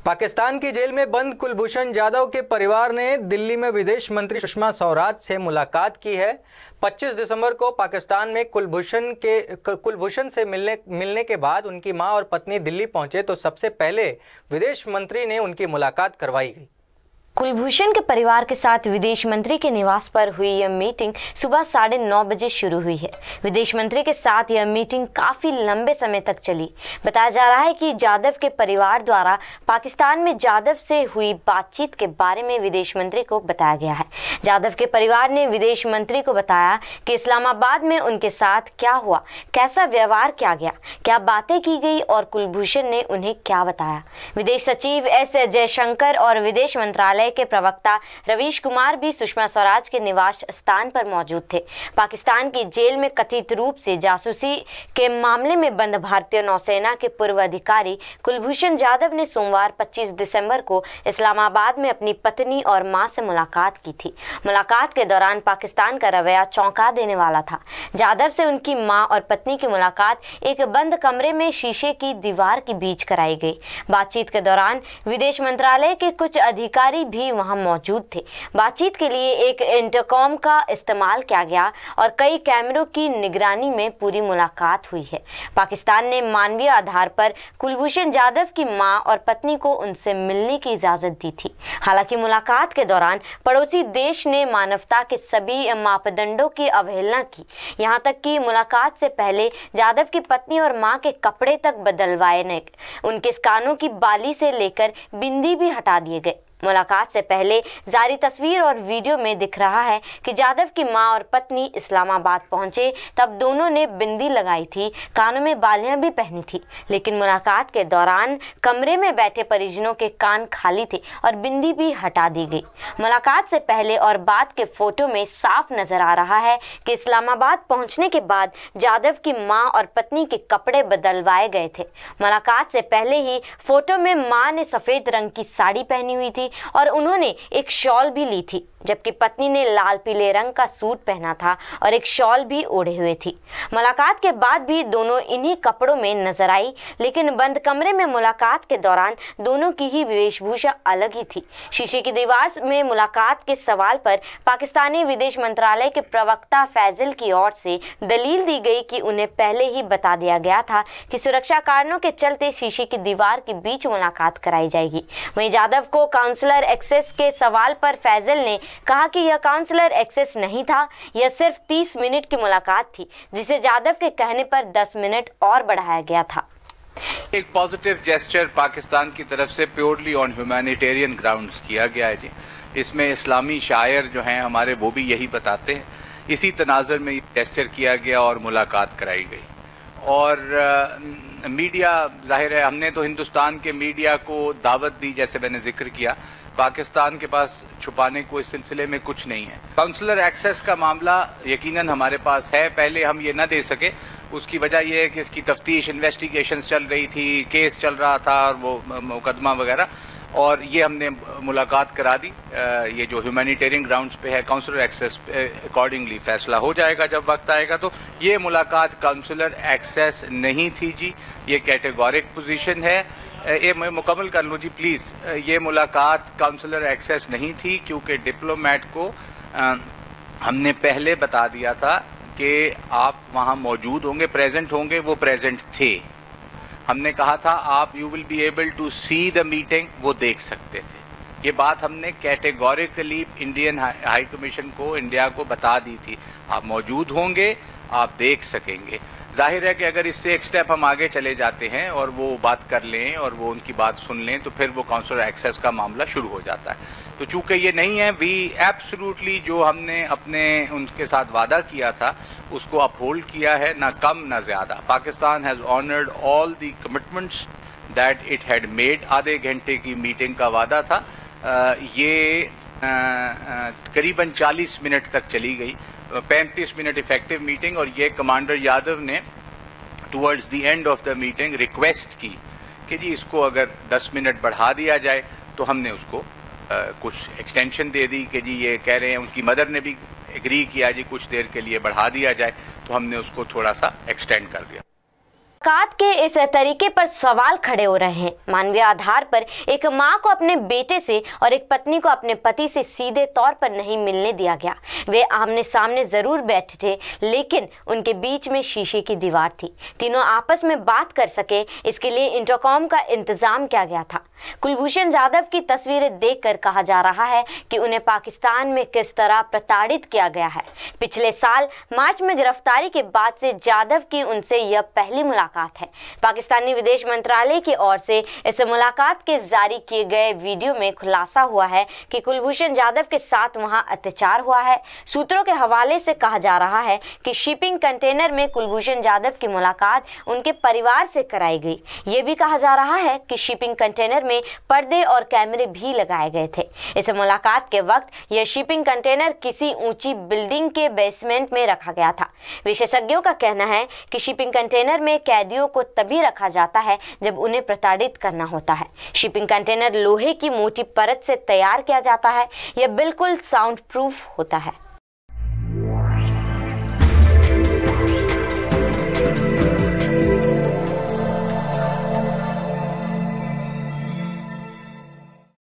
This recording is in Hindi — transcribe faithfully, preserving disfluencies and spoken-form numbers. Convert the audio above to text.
पाकिस्तान की जेल में बंद कुलभूषण जाधव के परिवार ने दिल्ली में विदेश मंत्री सुषमा स्वराज से मुलाकात की है। पच्चीस दिसंबर को पाकिस्तान में कुलभूषण के कुलभूषण से मिलने मिलने के बाद उनकी मां और पत्नी दिल्ली पहुंचे तो सबसे पहले विदेश मंत्री ने उनकी मुलाकात करवाई गई। कुलभूषण के परिवार के साथ विदेश मंत्री के निवास पर हुई यह मीटिंग सुबह साढ़े नौ बजे शुरू हुई है। विदेश मंत्री के साथ यह मीटिंग काफी लंबे समय तक चली। बताया जा रहा है कि जाधव के परिवार द्वारा पाकिस्तान में जाधव से हुई बातचीत के बारे में विदेश मंत्री को बताया गया है। जाधव के परिवार ने विदेश मंत्री को बताया कि इस्लामाबाद में उनके साथ क्या हुआ, कैसा व्यवहार किया गया, क्या बातें की गई और कुलभूषण ने उन्हें क्या बताया। विदेश सचिव एस जयशंकर और विदेश मंत्रालय के प्रवक्ता रवीश कुमार भी सुषमा स्वराज के निवास स्थान पर मौजूद थे। पाकिस्तान की जेल में कथित रूप से जासूसी के मामले में बंद भारतीय नौसेना के पूर्व अधिकारी कुलभूषण जाधव ने सोमवार पच्चीस दिसंबर को इस्लामाबाद में अपनी पत्नी और मां से मुलाकात की थी। मुलाकात के दौरान पाकिस्तान का रवैया चौंका देने वाला था। जाधव से उनकी मां और पत्नी की मुलाकात एक बंद कमरे में शीशे की दीवार के बीच कराई गई। बातचीत के दौरान विदेश मंत्रालय के कुछ अधिकारी भी वहां मौजूद थे। बातचीत के लिए एक इंटरकॉम का इस्तेमाल किया गया और कई कैमरों की निगरानी में पूरी मुलाकात हुई है। पाकिस्तान ने मानवीय आधार पर कुलभूषण जाधव की मां और पत्नी को उनसे मिलने की इजाजत दी थी। हालांकि मुलाकात के दौरान पड़ोसी देश ने मानवता के सभी मापदंडों की अवहेलना की। यहां तक कि मुलाकात से पहले जाधव की पत्नी और मां के कपड़े तक बदलवाए गए। उनके कानों की बाली से लेकर बिंदी भी हटा दिए गए। मुलाकात से पहले जारी तस्वीर और वीडियो में दिख रहा है कि जाधव की मां और पत्नी इस्लामाबाद पहुंचे तब दोनों ने बिंदी लगाई थी, कानों में बालियां भी पहनी थी, लेकिन मुलाकात के दौरान कमरे में बैठे परिजनों के कान खाली थे और बिंदी भी हटा दी गई। मुलाकात से पहले और बाद के फोटो में साफ नजर आ रहा है कि इस्लामाबाद पहुंचने के बाद जाधव की मां और पत्नी के कपड़े बदलवाए गए थे। मुलाकात से पहले ही फोटो में मां ने सफेद रंग की साड़ी पहनी हुई थी और उन्होंने एक शॉल भी ली थी, जबकि पत्नी ने लाल पीले रंग का सूट पहना था और एक शॉल भी ओढ़े हुए थी। मुलाकात के बाद भी दोनों इन्हीं कपड़ों में नजर आई, लेकिन बंद कमरे में मुलाकात के दौरान दोनों की ही वेशभूषा अलग ही थी। शीशे की दीवार में मुलाकात के सवाल पर पाकिस्तानी विदेश मंत्रालय के प्रवक्ता फैजल की ओर से दलील दी गई कि उन्हें पहले ही बता दिया गया था कि सुरक्षा कारणों के चलते शीशे की दीवार के बीच मुलाकात कराई जाएगी। वहीं जाधव को काउंसलर एक्सेस के सवाल पर फैजल ने कहा कि यह काउंसलर एक्सेस नहीं था, यह सिर्फ तीस मिनट की मुलाकात थी, जिसे जाधव के कहने पर दस मिनट और बढ़ाया गया था। एक पॉजिटिव जेस्चर पाकिस्तान की तरफ से प्योरली ऑन ह्यूमैनिटेरियन ग्राउंड्स किया गया है जी। इसमें इस्लामी शायर जो हैं हमारे वो भी यही बताते हैं। इसी तनाजुर में जेस्चर किया गया और मुलाकात कराई गई। और आ, मीडिया जाहिर है हमने तो हिंदुस्तान के मीडिया को दावत दी, जैसे मैंने जिक्र किया। पाकिस्तान के पास छुपाने को इस सिलसिले में कुछ नहीं है। काउंसलर एक्सेस का मामला यकीनन हमारे पास है, पहले हम ये न दे सके। उसकी वजह यह है कि इसकी तफ्तीश इन्वेस्टिगेशंस चल रही थी, केस चल रहा था और वो मुकदमा वगैरह, और ये हमने मुलाकात करा दी। ये जो ह्यूमैनिटेरियन ग्राउंड्स पे है काउंसलर एक्सेस पे अकॉर्डिंगली फैसला हो जाएगा जब वक्त आएगा। तो ये मुलाकात काउंसलर एक्सेस नहीं थी जी, ये कैटेगोरिक पोजीशन है। ये मैं मुकम्मल कर लूँ जी प्लीज़। ये मुलाकात काउंसलर एक्सेस नहीं थी क्योंकि डिप्लोमेट को आ, हमने पहले बता दिया था कि आप वहाँ मौजूद होंगे, प्रेजेंट होंगे। वो प्रेजेंट थे। हमने कहा था आप you will be able to see the meeting, वो देख सकते थे। ये बात हमने कैटेगोरिकली इंडियन हाई कमीशन को, इंडिया को बता दी थी। आप मौजूद होंगे, आप देख सकेंगे। जाहिर है कि अगर इससे एक स्टेप हम आगे चले जाते हैं और वो बात कर लें और वो उनकी बात सुन लें तो फिर वो काउंसलर एक्सेस का मामला शुरू हो जाता है। तो चूंकि ये नहीं है, वी एब्सोल्युटली जो हमने अपने उनके साथ वादा किया था उसको अपहोल्ड किया है, ना कम ना ज्यादा। Pakistan has honoured all the commitments that it had made. आधे घंटे की मीटिंग का वादा था। आ, ये करीबन चालीस मिनट तक चली गई, पैंतीस मिनट इफेक्टिव मीटिंग। और ये कमांडर यादव ने towards the end of the meeting request की कि जी इसको अगर दस मिनट बढ़ा दिया जाए, तो हमने उसको आ, कुछ एक्सटेंशन दे दी कि जी ये कह रहे हैं, उनकी मदर ने भी एग्री किया जी कुछ देर के लिए बढ़ा दिया जाए, तो हमने उसको थोड़ा सा एक्सटेंड कर दिया। मुलाकात के इस तरीके पर सवाल खड़े हो रहे हैं। मानवीय आधार पर एक मां को अपने बेटे से और एक पत्नी को अपने पति से सीधे तौर पर नहीं मिलने दिया गया। वे आमने सामने जरूर बैठे थे, लेकिन उनके बीच में शीशे की दीवार थी। तीनों आपस में बात कर सके, इसके लिए इंटरकॉम का इंतजाम किया गया था। कुलभूषण जाधव की तस्वीरें देखकर कहा जा रहा है कि उन्हें पाकिस्तान में किस तरह प्रताड़ित किया गया है। पिछले साल मार्च में गिरफ्तारी के बाद से जाधव की उनसे यह पहली मुलाकात है। पाकिस्तानी विदेश मंत्रालय की ओर से इस मुलाकात के जारी किए गए वीडियो में खुलासा हुआ है कि कुलभूषण जाधव के साथ वहां अत्याचार हुआ है। सूत्रों के हवाले से कहा जा रहा है कि शिपिंग कंटेनर में कुलभूषण जाधव की मुलाकात उनके परिवार से कराई गई। ये भी कहा जा रहा है कि शिपिंग कंटेनर में पर्दे और कैमरे भी लगाए गए थे। इस मुलाकात के वक्त यह शिपिंग कंटेनर किसी ऊंची बिल्डिंग के बेसमेंट में रखा गया था। विशेषज्ञों का कहना है कि शिपिंग कंटेनर में कैदियों को तभी रखा जाता है जब उन्हें प्रताड़ित करना होता है। शिपिंग कंटेनर लोहे की मोटी परत से तैयार किया जाता है। यह बिल्कुल साउंड प्रूफ होता है।